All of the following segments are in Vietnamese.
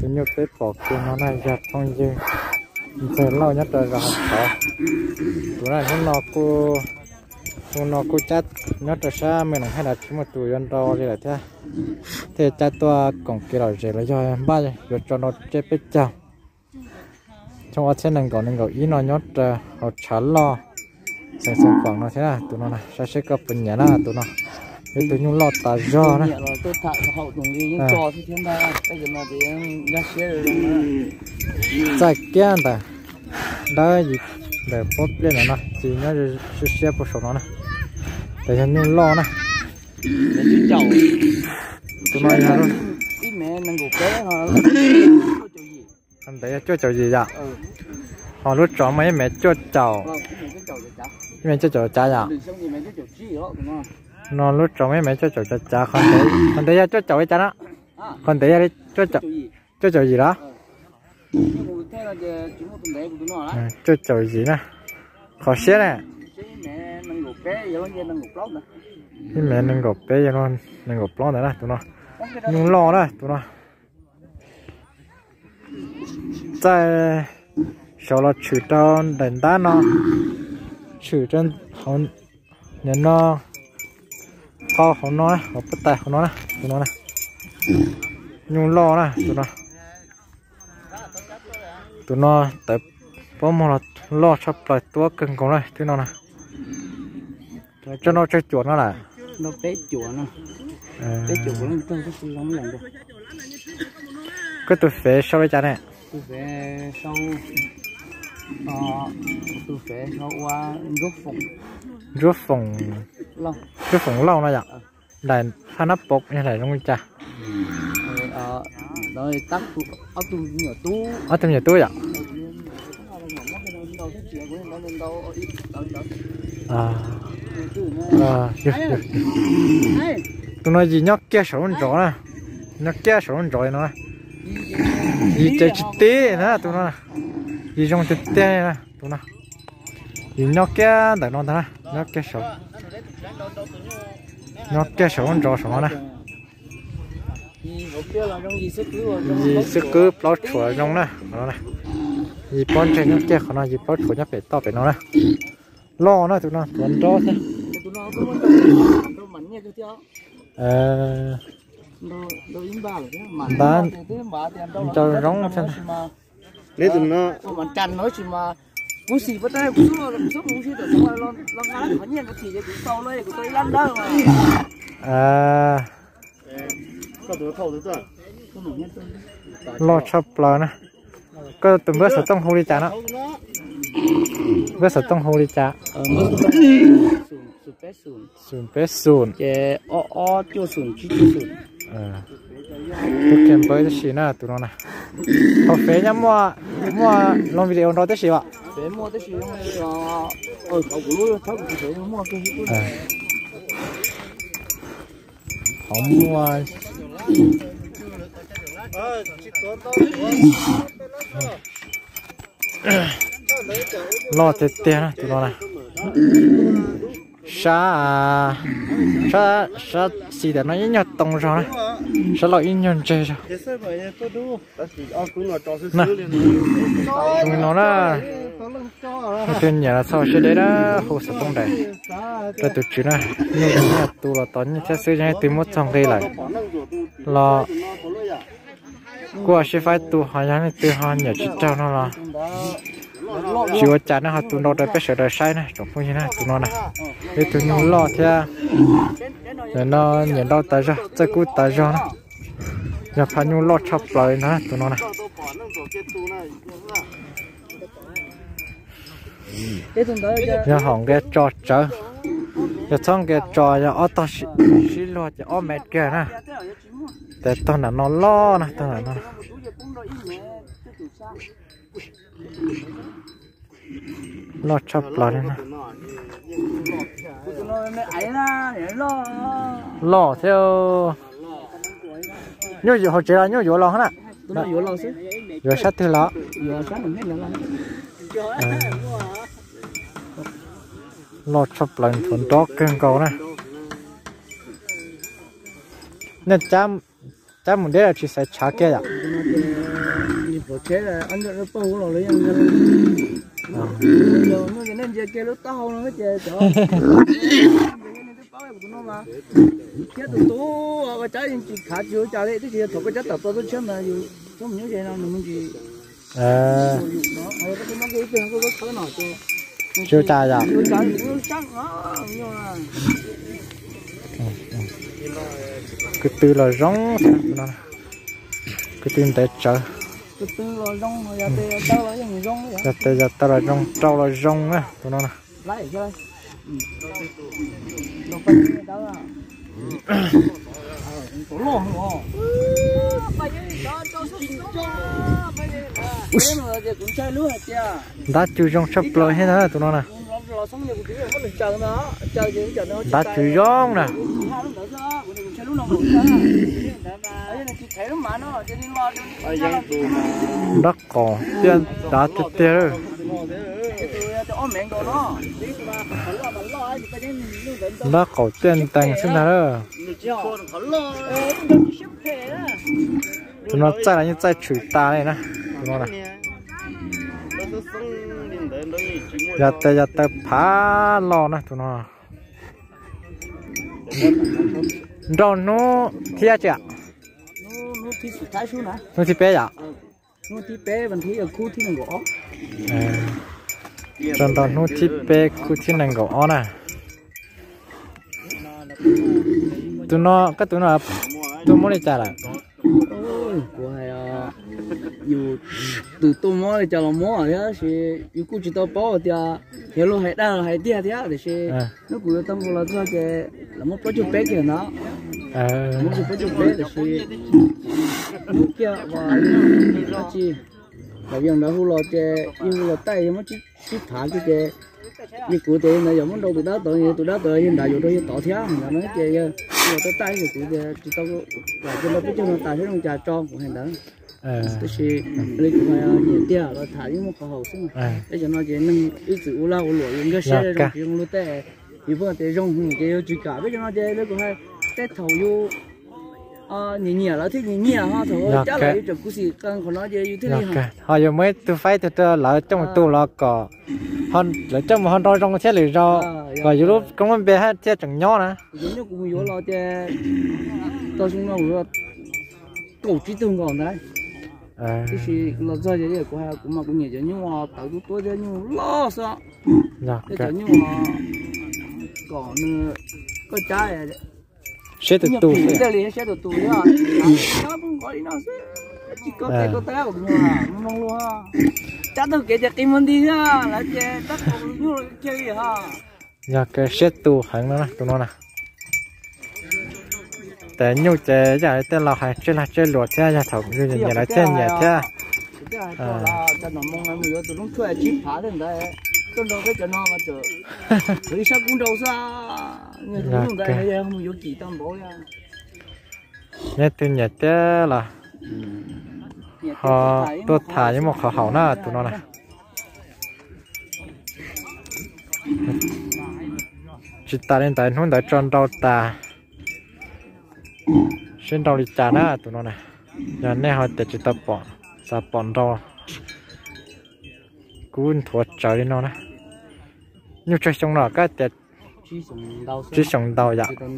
tụi nhóc tới bỏ kia nó này giặt phong dư giờ lâu nhất rồi học khó tụi này nó cô chát nhất rồi sao mình hay là chúng mà tụi ăn rau gì là thế chát toa còn kia rồi là do em ba rồi cho nó chết biết chào trong ở trên này còn ý nó nhót họ chán lo sang khoảng nó thế là tụi nó này sẽ có phần nhà là tụi nó cái tụi nhung lọt tà do này tôi thả hậu đồng gì những trò thì thiên đa bây giờ nó thì ra xe rồi chạy kia ta đó gì để bóp lên nó chỉ nó xe bộ số nó này để cho nhung lo này tụi nó nhà luôn cái mẹ năng gục bé họ anh thấy cho chậu gì vậy họ lúc chọn mấy mẹ cho chậu mẹ cho chậu cha vậy nó lúc chọn mấy mẹ cho chậu cha còn thấy cho chậu cái cha đó còn thấy cho chậu gì đó cho chậu gì nè khó xé nè cái mẹ nâng gục bé vậy luôn nâng gục lót nữa nè tụi nó nhung lo đó tụi nó在小了取到冷淡呢，取真好人呢，好呢，我不带好呢，不呢，用老呢，tụi nó tập bố một là lo sắp lại tua cưng con này tụi nó nè, cho nó chơi chuột nó là, nó bé chuột nó không có lắm lần đâu, cái tụi phế sau đây cha này. Tôi về sau qua rút phòng lâu nó vậy là pha nắp bột như này không cha rồi tắt ở trong nhà túi vậy tụi nó gì nhóc kia sổ rõ nè nhóc kia sổ rõ nó gì chơi chít té nè tụi nó gì trong chít té nè tụi nó gì nhóc kia tại nó nè nhóc kia sổ rõ sổ nè gì sức cứ plot chuột trong nè nó nè gì pon trên nhóc kia nó gì plot chuột nhóc phải to phải nó nè lo nè tụi nó tuần đó thế bán cho rong xem lấy tụi nó mình chăn nói chuyện mà cú xì bắt tay cú số cú xì từ xong rồi lo ngã thì nhiên nó xì cho tụi sau đây của tôi lăn đó mà lo chop lò nè có tụi bữa sợ tông hô đi chả nó bữa sợ tông hô đi chả sùn bé sùn cái cho sùn chứ tôi kèm với cái gì nè tụi nó nè họ phế nhá mua long video đó tới gì vậy phế mua tới gì là cậu cũng thấy cũng phế mua cái họ mua lo tiền tiền tụi nó nè sa xì để nó nhặt tông rồi sa lo in nhân chơi rồi nè chúng nó là trên nhà sau sẽ đấy đó hồ sơ tông đấy rồi tụi chị này như là tụi là tao như thế sẽ tìm một trong đây lại là qua sẽ phải tụi họ nhắn từ họ nhà chị trao nó là chiều chán nó tụi nó đã biết sợ đời sai này trong phong như này tụi nó này để tụi nó lo theo để nó nhận đâu tới ra chơi cút tới ra này nhà phải nhung lo chọc lại nó tụi nó này nhà hỏng cái trò chơi nhà xong cái trò nhà ở tao xí lo cho ở mẹ kia nè để tao là nó lo nè tao là nó lo chọc lại nè lo theo nhớ gì họ chơi là nhớ gì lo hả nè nhớ sát thứ lo lo chọc lại thuần đó kênh cầu này nên chăm một đứa là chỉ sẽ trả kia ạ đồ chế là anh nó bầu rồi lấy anh giờ nó cái nên chơi kia lúc tao nó chơi cho cái tụi cái trái chỉ khá chiếu trái đấy thì thuộc cái trái tập tôi chấm là dù không nhớ gì nào mình chỉ chưa trái à cái từ là rong cái từ để chờ cái từ là rong giờ tê tao là những rong vậy giờ tao là rong trâu là rong á tụi nó nè lấy cho nó phải đó là tổ lông hả đã chui rong sắp lôi hết nữa tụi nó nè đã chui rong nè đất còn tiền đã tuyệt rồi nó có tiền tăng xin nào tụi nó chạy là như chạy chửi ta này nè tụi nó nè giờ tới phá lò nè tụi nó rồi nó thi chưa nó thiสุดท้ายชูนะ nó thi bé à nó thi béวันที่คู่ที่หนึ่งก็ rồi nó thi béคู่ที่หนึ่งก็nè tụi nó tụi nó đi chả là ôi của hay à dù từ tụi nó đi chả là mua à thì dù cũng chỉ tao bảo thì hiểu lo hay đa hay tia thì sẽ nó cũng tâm của là thôi thì là một chút bé kia nó một chút bé thì sẽ lúc kia và nó chỉ là việc đó hú lo thì yêu lo tay mà chỉ thả cái như cụ thể này giống đâu tụi đó hiện đại rồi tỏ thiếu là nói chơi rồi tới tay thì tụi chỉ tao là cho nó cái chân tài thế nó trà tròn của hành đó tôi sẽ lấy cái nhiều tiền rồi thả những một khẩu hậu xuống để cho nó chỉ nâng ít chữ lao lụa những cái xe rồi dùng lúa tè thì vừa tè rong cái chỉ cả để cho nó chơi lấy cái hai tết thầu vô nhẹ là thích nhẹ ha thôi chắc là chụp cái gì cần của nó chơi thế này họ giờ mới tôi phải tôi lại trong một tu là có hòn lại trong một hòn đôi trong thế này rồi và lúc công bé hết thế chẳng nhỏ nè giống như cũng vô lo chơi tôi xuống nó vừa cổ chỉ tương còn đấy cái gì là do vậy của hai cũng mà cũng nhẹ nhưng mà tạo tôi chơi nhưng lo sao cái nhưng mà còn có trái sẽ từ tù sẽ từ tù nhá nó không có đi nó chỉ có cái có té của mình mong luôn ha chắc tôi kể cho tim mình đi ha là chơi tất cả những chơi gì ha nhà cái sẽ tù hàng nó nè tụi nó nèแต่ยูเจจะแต่เราให้เจลวดแท้จะถมอยู่อย่างไรแท้เนี่ยแท้จะนอนมองอะไรอยู่ตัวต้องช่วยชิปผาถึงได้ต้นเราก็จะนอนมาเจอหรือชักกุ้งโดซ่าเนี่ยกุ้งได้ยังมีอยู่กี่ตันบ่ยังเนี่ยตัวเนี่ยแท้ล่ะhọตัวถ่ายยังมองเขาหน้าตัวนั้นนะจิตตาเล่นแต่หุ่นแต่จนเราตาเส้นเราดิจานะตัวนั้นนะอย่างนี้เขาแต่จิตตาปอนสาปอนเรากุ้นถั่วใจนั่นนะยูใจส่งเราก็แต่chỉส่งđầu dạ cái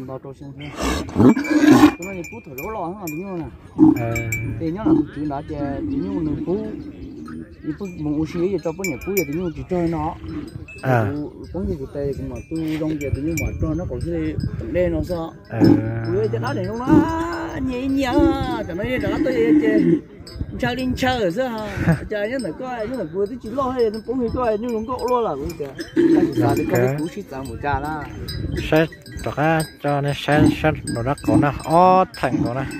này phú thổi lỗ lò hả đúng không nè thì nhớ là chỉ đã chơi chỉ như một phú như phú một oxy gì cho phú nhà phú giờ thì như chỉ chơi nó có gì của tây cũng mà tôi đông giờ thì như mà cho nó còn cái đen nó sao tôi cho nó để không nó nhẹ nhẹ cho nó để nó tôi chơi chơi lên chơi rồi sao chơi nhất là coi nhất là vừa tới chỉ lo hay nó cũng coi nhưng không có lo là cũng kìa là cái cái phú xịt ra một trà啦 sẽ đó cho nên sẽ nó đã có nè thành có nè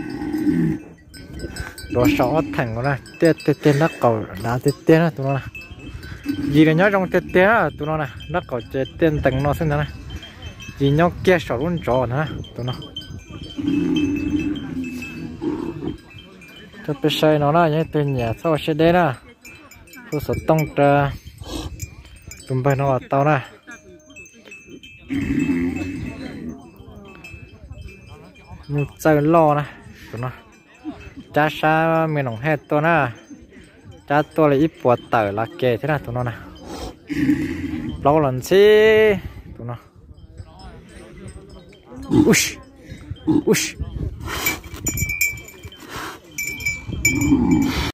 đồ sọ thành có nè tê nó cầu đá tê nó tụi nó nè gì là nhớ trong tê á tụi nó nè nó cầu tên tầng nó xem nè gì nhớ kia sọ luôn trò nè tụi nó cho bây giờ nó là những tên nhà sau sẽ đến nè tôi sẽ tông ra tụi bay nó là tao nè một chơi lo nè tụi nó cha sa miền nông hết tôi nè cha tôi là ít bọt tờ là kề thế nào tụi nó nè lâu lần xí tụi nó ush ush